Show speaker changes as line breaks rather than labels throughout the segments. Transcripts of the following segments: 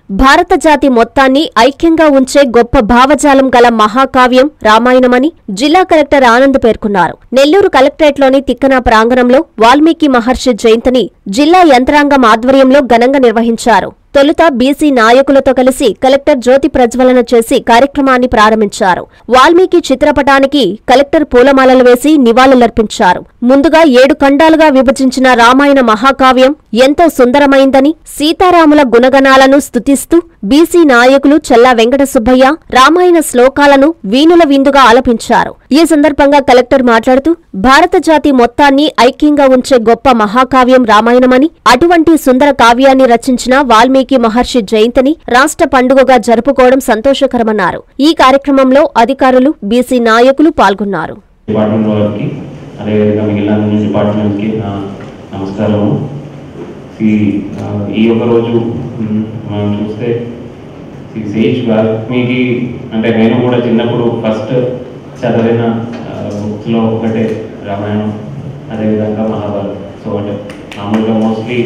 భారత జాతి మొత్తాన్ని ఐక్యంగా ఉంచే గొప్ప భావజాలం గల మహాకావ్యం రామాయణమని జిల్లా కలెక్టర్ ఆనంద్ పేర్కొన్నారు. నెల్లూరు కలెక్టరేట్లోని తిక్కన ప్రాంగణంలో వాల్మీకి మహర్షి జయంతిని జిల్లా యంత్రాంగం ఆధ్వర్యంలో ఘనంగా నిర్వహించారు. తొలుత బీసీ నాయకులతో కలిసి కలెక్టర్ జ్యోతి ప్రజ్వలన చేసి కార్యక్రమాన్ని ప్రారంభించారు. వాల్మీకి చిత్రపటానికి కలెక్టర్ పూలమాలలు వేసి నివాళులర్పించారు. ముందుగా 7 ఖండాలుగా విభజించిన రామాయణ మహాకావ్యం ఎంతో సుందరమైందని, సీతారాముల గుణగణాలను స్తుతిస్తూ బీసీ నాయకులు చెల్లా వెంకట సుబ్బయ్య రామాయణ శ్లోకాలను వీణుల విందుగా ఆలపించారు. ఈ సందర్భంగా కలెక్టర్ మాట్లాడుతూ భారత జాతి మొత్తాన్ని ఐక్యంగా ఉంచే గొప్ప మహాకావ్యం రామాయణమని, అటువంటి సుందర కావ్యాన్ని రచించిన వాల్మీకి మహర్షి జయంతిని రాష్ట్ర పండుగగా జరుపుకోవడం సంతోషకరమన్నారు. ఈ కార్యక్రమంలో అధికారులు, బీసీ నాయకులు పాల్గొన్నారు.
ఈ ఒక రోజు మనం చూస్తే సేజ్ వాల్మీకి అంటే నేను కూడా చిన్నప్పుడు ఫస్ట్ చదివిన బుక్స్లో ఒకటే రామాయణం, అదేవిధంగా మహాభారతం. సో అంటే మామూలుగా మోస్ట్లీ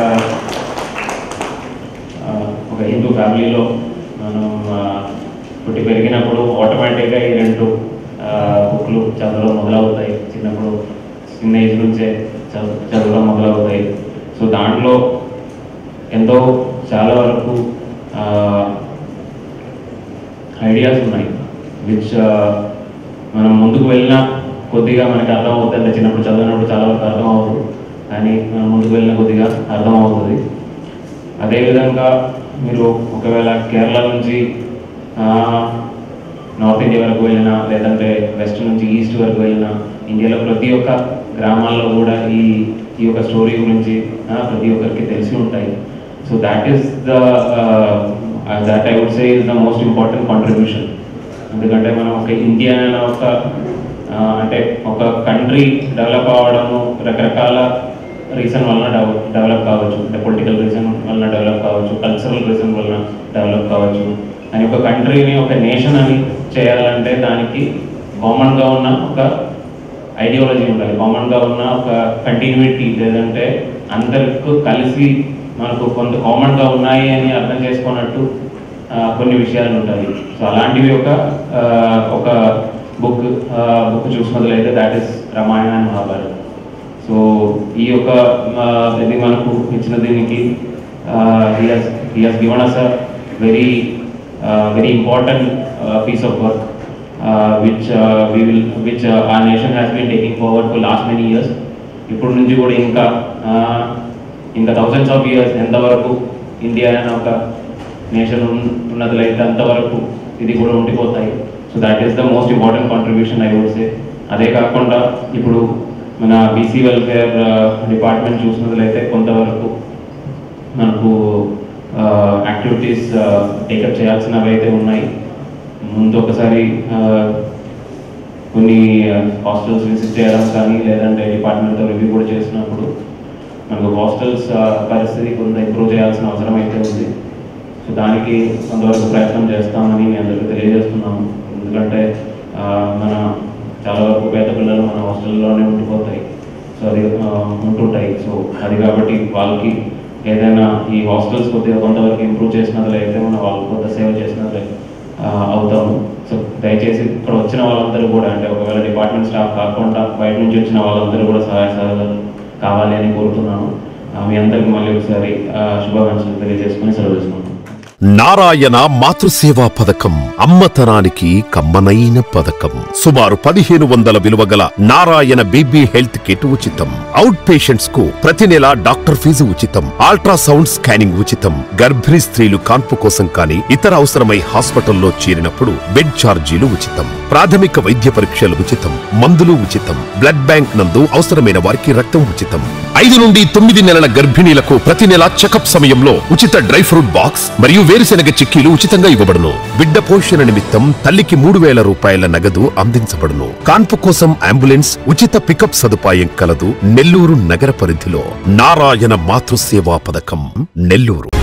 ఒక హిందూ ఫ్యామిలీలో మనం పుట్టి పెరిగినప్పుడు ఆటోమేటిక్గా ఈ 2 బుక్లు చదవడం మొదలవుతాయి. చిన్నప్పుడు చిన్న ఏజ్ నుంచే చదవడం మొదలవుతాయి. సో దాంట్లో ఎంతో చాలా వరకు ఐడియాస్ ఉన్నాయి విచ్ మనం ముందుకు వెళ్ళినా కొద్దిగా మనకి అర్థం అవుతుంది. అంటే చిన్నప్పుడు చదివినప్పుడు చాలా వరకు అర్థం అవ్వదు, కానీ మనం ముందుకు వెళ్ళిన కొద్దిగా అర్థం అవుతుంది. అదేవిధంగా మీరు ఒకవేళ కేరళ నుంచి నార్త్ ఇండియా వరకు వెళ్ళినా, లేదంటే వెస్ట్ నుంచి ఈస్ట్ వరకు వెళ్ళినా, ఇండియాలో ప్రతి ఒక్క గ్రామాల్లో కూడా ఈ యొక్క స్టోరీ గురించి ప్రతి ఒక్కరికి తెలిసి ఉంటాయి. So that I would say is the most important contribution. ఎందుకంటే మనం ఒక ఇండియా అంటే ఒక కంట్రీ డెవలప్ అవ్వడము రకరకాల రీజన్ వలన డెవలప్ కావచ్చు. అంటే పొలిటికల్ రీజన్ వలన డెవలప్ కావచ్చు, కల్చరల్ రీజన్ వలన డెవలప్ కావచ్చు. అని ఒక కంట్రీని ఒక నేషన్ అని చేయాలంటే దానికి కామన్గా ఉన్న ఒక ఐడియాలజీ ఉండాలి, కామన్గా ఉన్న ఒక కంటిన్యూటీ, లేదంటే అందరికీ కలిసి మనకు కొంత కామన్గా ఉన్నాయి అని అర్థం చేసుకున్నట్టు కొన్ని విషయాలు ఉంటాయి. సో అలాంటివి ఒక బుక్ చూసినట్లయితే that is Ramayana and Mahabharat. So ఈ యొక్క ఇది మనకు ఇచ్చిన దీనికి he has given us a very important piece of work which our nation has been taking forward for last many years. ఇప్పుడు నుంచి కూడా ఇంకా thousands of years ఎంతవరకు ఇండియా అనే ఒక నేషన్ ఉన్నట్లయితే అంతవరకు ఇది కూడా ఉండిపోతాయి. So that is the most important contribution I would say. అదే కాకుండా ఇప్పుడు మన బీసీ వెల్ఫేర్ డిపార్ట్మెంట్ చూసినట్లయితే కొంతవరకు మనకు యాక్టివిటీస్ టేకప్ చేయాల్సినవి అయితే ఉన్నాయి. ముందు ఒకసారి కొన్ని హాస్టల్స్ విజిట్ చేయడం కానీ, లేదంటే డిపార్ట్మెంట్తో రివ్యూ కూడా చేసినప్పుడు మనకు హాస్టల్స్ పరిస్థితి కొంత ఇంప్రూవ్ చేయాల్సిన అవసరం అయితే ఉంది. సో దానికి కొంతవరకు ప్రయత్నం చేస్తామని మీ అందరికీ తెలియజేస్తున్నాము. ఎందుకంటే మన చాలా వరకు పేద పిల్లలు మన హాస్టల్లోనే ఉండిపోతాయి. సో అది ఉంటుంటాయి. సో అది కాబట్టి వాళ్ళకి ఏదైనా ఈ హాస్టల్స్ కొద్దిగా కొంతవరకు ఇంప్రూవ్ చేసినట్లయితే మనం వాళ్ళకి కొంత సేవ చేసినట్లయితే అవుతాము. సో దయచేసి ఇక్కడ వచ్చిన వాళ్ళందరూ కూడా, అంటే ఒకవేళ డిపార్ట్మెంట్ స్టాఫ్ కాకుండా బయట నుంచి వచ్చిన వాళ్ళందరూ కూడా సహాయ సహకారాలు కావాలి అని కోరుతున్నాను. మీ అందరికీ మళ్ళీ ఒకసారి శుభాకాంక్షలు తెలియజేసుకుని సెలవు తీసుకుంటాను.
నారాయణ మాతృసేవా పథకం అమ్మతనానికి కమ్మనైన పథకం. సుమారు 1500 విలువ గల నారాయణ బేబీ హెల్త్ కిట్ ఉచితం. అవుట్ పేషెంట్స్ కు ప్రతి నెల డాక్టర్ ఫీజు ఉచితం. అల్ట్రాసౌండ్ స్కానింగ్ ఉచితం. గర్భిణీ స్త్రీలు కాన్పు కోసం కానీ ఇతర అవసరమై హాస్పిటల్లో చేరినప్పుడు బెడ్ ఛార్జీలు ఉచితం. ప్రాథమిక వైద్య పరీక్షలు ఉచితం. మందులు ఉచితం. బ్లడ్ బ్యాంక్ నందు అవసరమైన వారికి రక్తం ఉచితం. 5 నుండి 9 నెలల గర్భిణీలకు ప్రతి నెల చెకప్ సమయంలో ఉచిత డ్రై ఫ్రూట్ బాక్స్ మరియు వేరుశెనగ చిక్కీలు ఉచితంగా ఇవ్వబడును. బిడ్డ పోషణ నిమిత్తం తల్లికి 3000 రూపాయల నగదు అందించబడును. కాన్పు కోసం అంబులెన్స్ ఉచిత పికప్ సదుపాయం కలదు. నెల్లూరు నగర పరిధిలో నారాయణ మాతృసేవా పథకం నెల్లూరు.